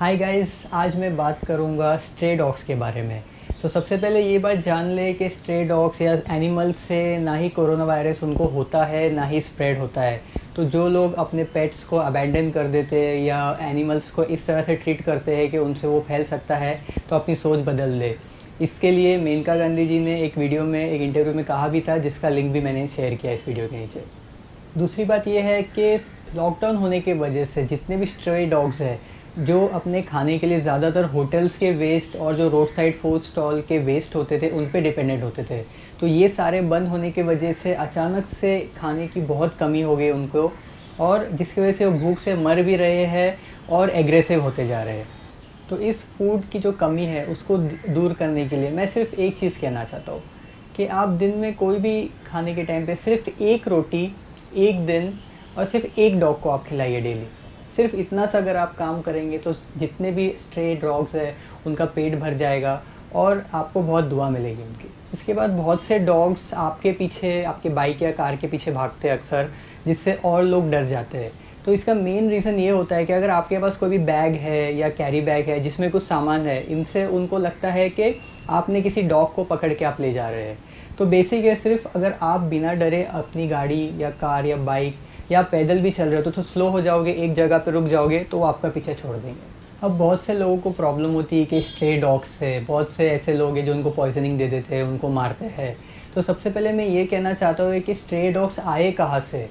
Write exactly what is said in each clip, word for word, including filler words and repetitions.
Hi guys, आज मैं बात करूँगा स्ट्रे डॉग्स के बारे में। तो सबसे पहले ये बात जान ले कि स्ट्रे डॉग्स या एनिमल्स से ना ही कोरोना वायरस उनको होता है ना ही स्प्रेड होता है। तो जो लोग अपने पेट्स को अबैंडन कर देते हैं या एनिमल्स को इस तरह से ट्रीट करते हैं कि उनसे वो फैल सकता है, तो अपनी सोच बदल ले। इसके लिए मेनका गांधी जी ने एक वीडियो में, एक इंटरव्यू में कहा भी था, जिसका लिंक भी मैंने शेयर किया इस वीडियो के नीचे। दूसरी बात यह है कि लॉकडाउन होने की वजह से जितने भी स्ट्रे डॉग्स हैं जो अपने खाने के लिए ज़्यादातर होटल्स के वेस्ट और जो रोड साइड फूड स्टॉल के वेस्ट होते थे उन पे डिपेंडेंट होते थे, तो ये सारे बंद होने की वजह से अचानक से खाने की बहुत कमी हो गई उनको, और जिसकी वजह से वो भूख से मर भी रहे हैं और एग्रेसिव होते जा रहे हैं। तो इस फूड की जो कमी है उसको दूर करने के लिए मैं सिर्फ एक चीज़ कहना चाहता हूँ कि आप दिन में कोई भी खाने के टाइम पे सिर्फ एक रोटी एक दिन और सिर्फ एक डॉग को आप खिलाइए डेली। सिर्फ इतना सा अगर आप काम करेंगे तो जितने भी स्ट्रे डॉग्स हैं उनका पेट भर जाएगा और आपको बहुत दुआ मिलेगी उनकी। इसके बाद बहुत से डॉग्स आपके पीछे, आपके बाइक या कार के पीछे भागते हैं अक्सर, जिससे और लोग डर जाते हैं। तो इसका मेन रीज़न ये होता है कि अगर आपके पास कोई भी बैग है या कैरी बैग है जिसमें कुछ सामान है, इनसे उनको लगता है कि आपने किसी डॉग को पकड़ के आप ले जा रहे हैं। तो बेसिक है, सिर्फ अगर आप बिना डरे अपनी गाड़ी या कार या बाइक या पैदल भी चल रहे हो तो, तो स्लो हो जाओगे, एक जगह पे रुक जाओगे तो वो आपका पीछे छोड़ देंगे। अब बहुत से लोगों को प्रॉब्लम होती है कि स्ट्रे डॉग्स से, बहुत से ऐसे लोग हैं जो उनको पॉइजनिंग दे देते हैं, उनको मारते हैं। तो सबसे पहले मैं ये कहना चाहता हूँ कि स्ट्रे डॉग्स आए कहाँ से।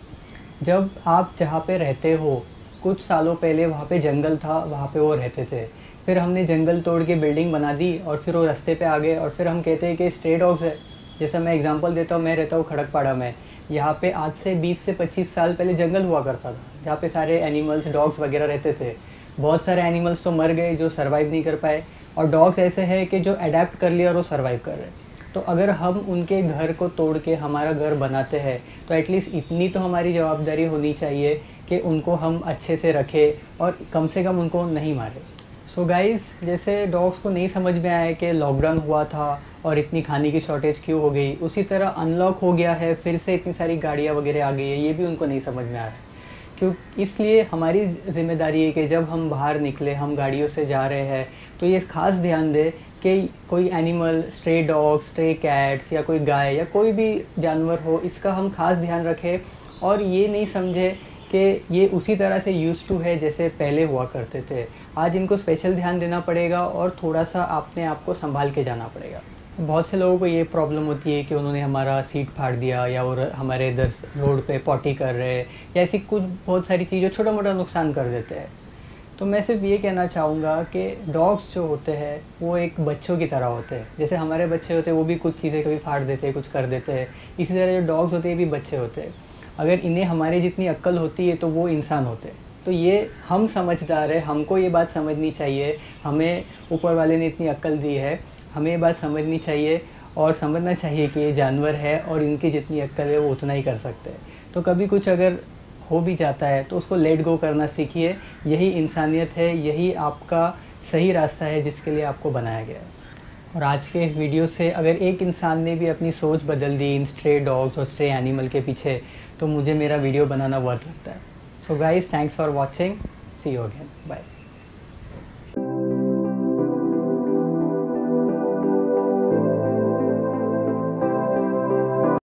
जब आप जहाँ पे रहते हो, कुछ सालों पहले वहाँ पे जंगल था, वहाँ पे वो रहते थे। फिर हमने जंगल तोड़ के बिल्डिंग बना दी और फिर वो रास्ते पे आ गए और फिर हम कहते हैं कि स्ट्रे डॉग्स है। जैसा मैं एग्जांपल देता हूँ, मैं रहता हूँ खड़कपाड़ा में। यहाँ पे आज से बीस से पच्चीस साल पहले जंगल हुआ करता था जहाँ पे सारे एनिमल्स, डॉग्स वगैरह रहते थे। बहुत सारे एनिमल्स तो मर गए जो सरवाइव नहीं कर पाए, और डॉग्स ऐसे हैं कि जो अडेप्ट कर लिया और वो सरवाइव कर रहे हैं। तो अगर हम उनके घर को तोड़ के हमारा घर बनाते हैं तो एटलीस्ट इतनी तो हमारी जवाबदारी होनी चाहिए कि उनको हम अच्छे से रखें और कम से कम उनको नहीं मारें। सो गाइस, जैसे डॉग्स को नहीं समझ में आया कि लॉकडाउन हुआ था और इतनी खाने की शॉर्टेज क्यों हो गई, उसी तरह अनलॉक हो गया है, फिर से इतनी सारी गाड़ियाँ वगैरह आ गई है, ये भी उनको नहीं समझ में आ रहा है। क्यों, इसलिए हमारी ज़िम्मेदारी है कि जब हम बाहर निकले, हम गाड़ियों से जा रहे हैं, तो ये खास ध्यान दें कि कोई animal, stray dog, stray cats या कोई गाय या कोई भी जानवर हो, इसका हम खास ध्यान रखें और ये नहीं समझे कि ये उसी तरह से यूज़ टू है जैसे पहले हुआ करते थे। आज इनको स्पेशल ध्यान देना पड़ेगा और थोड़ा सा अपने आप को संभाल के जाना पड़ेगा। बहुत से लोगों को ये प्रॉब्लम होती है कि उन्होंने हमारा सीट फाड़ दिया या और हमारे इधर रोड पे पॉटी कर रहे हैं या ऐसी कुछ बहुत सारी चीज़ें छोटा मोटा नुकसान कर देते हैं। तो मैं सिर्फ ये कहना चाहूँगा कि डॉग्स जो होते हैं वो एक बच्चों की तरह होते हैं। जैसे हमारे बच्चे होते हैं वो भी कुछ चीज़ें कभी फाड़ देते हैं, कुछ कर देते हैं, इसी तरह जो डॉग्स होते हैं भी बच्चे होते हैं। अगर इन्हें हमारे जितनी अक्ल होती है तो वो इंसान होते हैं। तो ये हम समझदार है, हमको ये बात समझनी चाहिए, हमें ऊपर वाले ने इतनी अक्ल दी है, हमें ये बात समझनी चाहिए और समझना चाहिए कि ये जानवर है और इनकी जितनी अक्ल है वो उतना ही कर सकते हैं। तो कभी कुछ अगर हो भी जाता है तो उसको लेट गो करना सीखिए। यही इंसानियत है, यही आपका सही रास्ता है जिसके लिए आपको बनाया गया है। और आज के इस वीडियो से अगर एक इंसान ने भी अपनी सोच बदल दी इन स्ट्रे डॉग्स और स्ट्रे एनिमल के पीछे, तो मुझे मेरा वीडियो बनाना वर्थ लगता है। So guys, thanks for watching, see you again, bye.